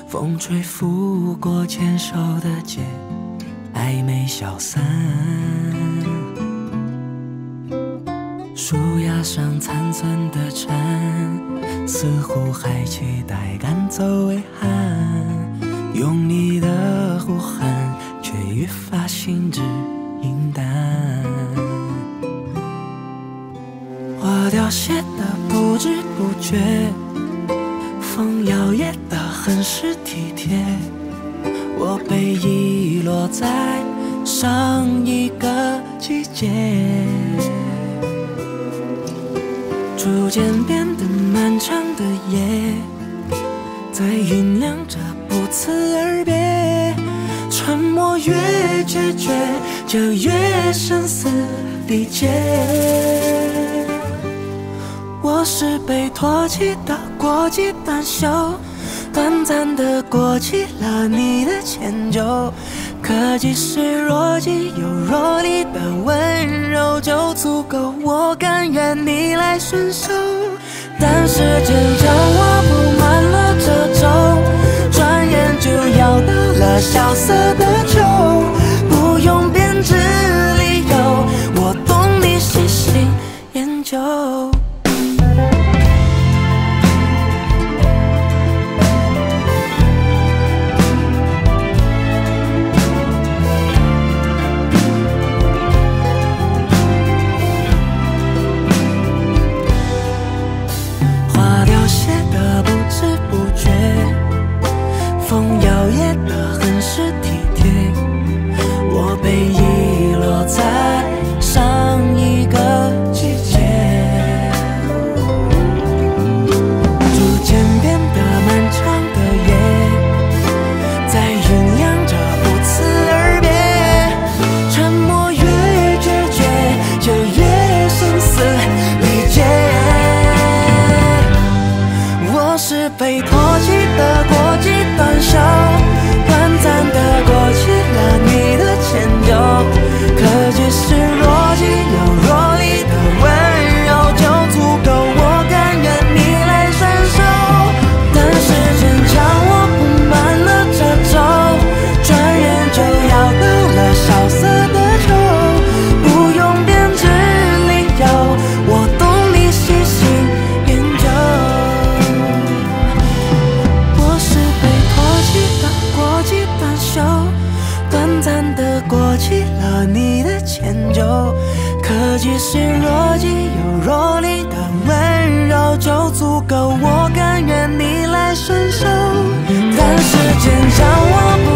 风吹拂过牵手的肩，暧昧消散。树芽上残存的蝉，似乎还期待赶走遗憾。用力的呼喊，却愈发心知影淡。花凋谢的不知不觉，风摇曳的很是体贴。我被遗落在上一个季节，逐渐变得漫长的夜，在酝酿着不辞而别。沉默越决绝，就越声嘶力竭。我是被唾弃的过激短袖，短暂的过起了你的迁就。可即使若即又若离的温柔就足够，我甘愿你来顺手。但时间将我布满了褶皱，转眼就要到了萧瑟的秋。不用编织理由，我懂你细心研究。风摇曳得很是体贴，我被遗落在上一个季节，逐渐变得漫长的夜，在酝酿着不辞而别。沉默越决绝，就越声嘶力竭。我是被唾弃的过激短袖，短暂的过起了你的迁就。可即使若即又若离的温柔就足够，我甘愿你来伸手。但时间将我布满了褶皱，转眼就要到了萧瑟的秋。不用编织理由，我懂你细心研究。短暂的过起了你的迁就，可即使若即又若离的温柔就足够，我甘愿你来顺手。但时间将我